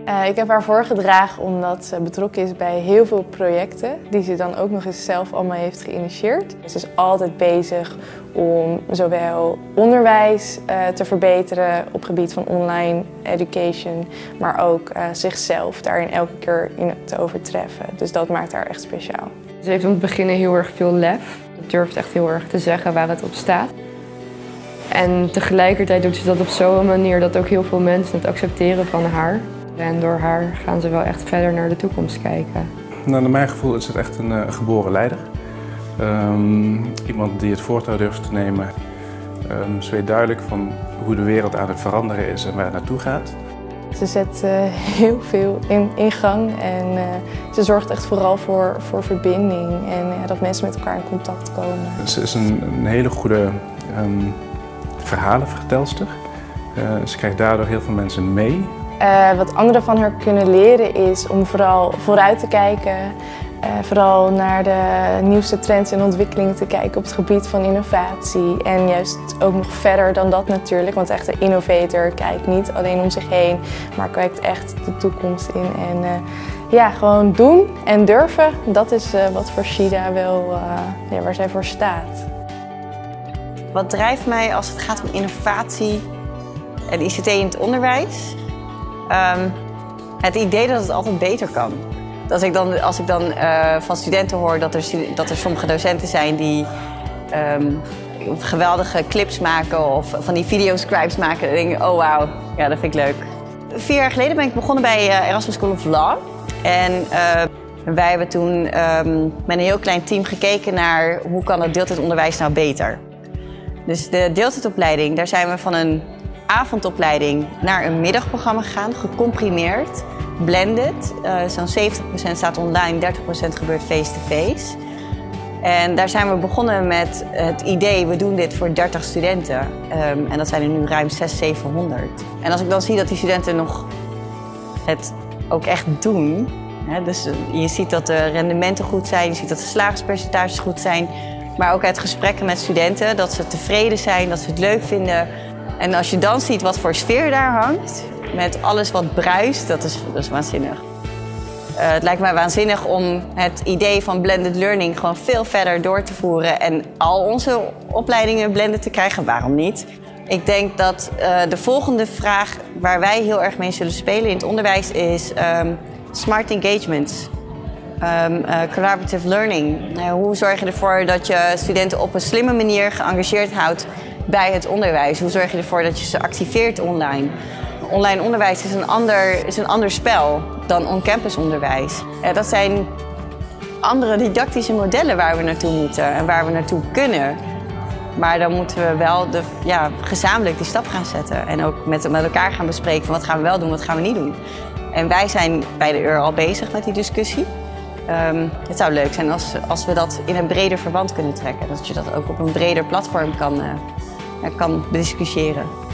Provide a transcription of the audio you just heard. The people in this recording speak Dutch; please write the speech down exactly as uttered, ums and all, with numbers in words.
Uh, ik heb haar voorgedragen omdat ze betrokken is bij heel veel projecten die ze dan ook nog eens zelf allemaal heeft geïnitieerd. Ze is altijd bezig om zowel onderwijs uh, te verbeteren op het gebied van online education, maar ook uh, zichzelf daarin elke keer in te overtreffen. Dus dat maakt haar echt speciaal. Ze heeft om het begin heel erg veel lef. Ze durft echt heel erg te zeggen waar het op staat. En tegelijkertijd doet ze dat op zo'n manier dat ook heel veel mensen het accepteren van haar. En door haar gaan ze wel echt verder naar de toekomst kijken. Nou, naar mijn gevoel is het echt een uh, geboren leider. Um, iemand die het voortouw durft te nemen. Um, ze weet duidelijk van hoe de wereld aan het veranderen is en waar het naartoe gaat. Ze zet uh, heel veel in, in gang en uh, ze zorgt echt vooral voor, voor verbinding en uh, dat mensen met elkaar in contact komen. Ze is een, een hele goede um, verhalenvertelster. Uh, ze krijgt daardoor heel veel mensen mee. Uh, wat anderen van haar kunnen leren is om vooral vooruit te kijken. Uh, vooral naar de nieuwste trends en ontwikkelingen te kijken op het gebied van innovatie. En juist ook nog verder dan dat natuurlijk, want echt een innovator kijkt niet alleen om zich heen, maar kijkt echt de toekomst in. En uh, ja, gewoon doen en durven, dat is uh, wat voor Shida wel, uh, ja, waar zij voor staat. Wat drijft mij als het gaat om innovatie en I C T in het onderwijs? Um, het idee dat het altijd beter kan. Dat ik dan, als ik dan uh, van studenten hoor dat er, dat er sommige docenten zijn die um, geweldige clips maken of van die videoscripts maken, dan denk ik, oh wauw, ja, dat vind ik leuk. Vier jaar geleden ben ik begonnen bij uh, Erasmus School of Law. En uh, wij hebben toen um, met een heel klein team gekeken naar hoe kan het deeltijdonderwijs nou beter. Dus de deeltijdopleiding, daar zijn we van een avondopleiding naar een middagprogramma gegaan, gecomprimeerd, blended. Uh, Zo'n zeventig procent staat online, dertig procent gebeurt face-to-face. En daar zijn we begonnen met het idee, we doen dit voor dertig studenten. Um, en dat zijn er nu ruim zeshonderd, zevenhonderd. En als ik dan zie dat die studenten nog het ook echt doen, hè, dus je ziet dat de rendementen goed zijn, je ziet dat de slagingspercentages goed zijn, maar ook uit gesprekken met studenten, dat ze tevreden zijn, dat ze het leuk vinden. En als je dan ziet wat voor sfeer daar hangt, met alles wat bruist, dat is, dat is waanzinnig. Uh, het lijkt mij waanzinnig om het idee van blended learning gewoon veel verder door te voeren en al onze opleidingen blended te krijgen. Waarom niet? Ik denk dat uh, de volgende vraag waar wij heel erg mee zullen spelen in het onderwijs is um, smart engagements. Um, uh, collaborative learning. Uh, hoe zorg je ervoor dat je studenten op een slimme manier geëngageerd houdt bij het onderwijs? Hoe zorg je ervoor dat je ze activeert online? Online onderwijs is een ander, is een ander spel dan on-campus onderwijs. Uh, dat zijn andere didactische modellen waar we naartoe moeten en waar we naartoe kunnen. Maar dan moeten we wel de, ja, gezamenlijk die stap gaan zetten. En ook met, met elkaar gaan bespreken van wat gaan we wel doen, wat gaan we niet doen. En wij zijn bij de U R al bezig met die discussie. Um, het zou leuk zijn als, als we dat in een breder verband kunnen trekken. Dat je dat ook op een breder platform kan, uh, kan bediscussiëren.